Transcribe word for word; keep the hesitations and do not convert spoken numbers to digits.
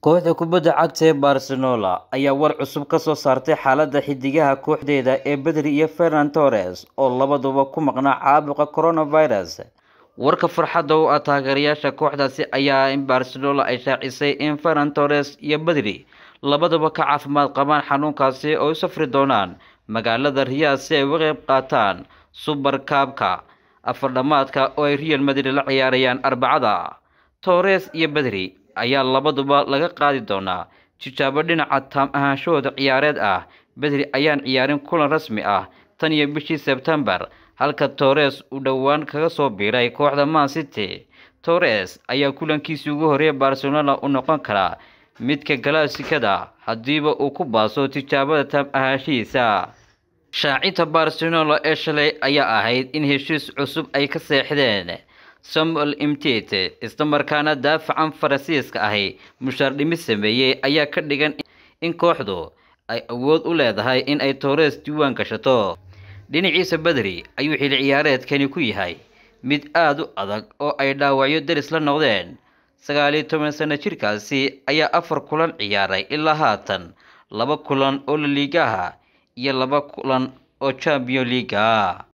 Kooxda kubadda cagta ee Barcelona ayaa war cusub ka soo saartay xaaladda xiddigaha kooxdeeda ee Pedri iyo Ferran Torres oo labaduba ku maqnaa caabuqa coronavirus. Warka farxadda u ah taageerayaasha kooxdaasi ayaa in Barcelona ay shaacisay in Ferran Torres iyo Pedri labaduba ka caafimaad qabaan xanuunkaasi oo u safri doonaan magaalada Riyadh si ay uga qayb qaataan Super Cup-ka afar dhamaadka oo ay Real Madrid la ciyaarayaan Arbacada. Torres iyo Pedri ayaa labaduba laga qaadi doonaa tijaabo dhinaca taam ahaanshahooda ciyaareed ah. Pedri ayaan ciyaarin kulan rasmi ah tan iyo bishii Sebtembar, halka Torres uu dhowaan kaga soo biiray kooxda Man City. Torres ayaa kulankiisii ugu horreeyay Barcelona u noqon kara midka galaasikada haddiiba uu ku baaso tijaabada taam ahaanshihiisa. Shaacinta Barcelona ee shalay ayaa ahayd in heshiis cusub ay ka seexdeen Samuel Umtiti, isla markaana daafacan Faransiiska ahi mushaar dhimis sameeyay ayaa ka dhigan in kooxdu ay awood u leedahay in ay Torres diiwaan gashato. Dhinaciisa Pedri ayuu xilli ciyaareedkani ku yahay mid aad u adag oo ay dhaawacyo daris la noqdeen. sagaal iyo toban sano jirkaasi ayaa afar kulan ciyaaray ilaa haatan, laba kulan oo La Liga iyo laba kulan oo Champions League ah.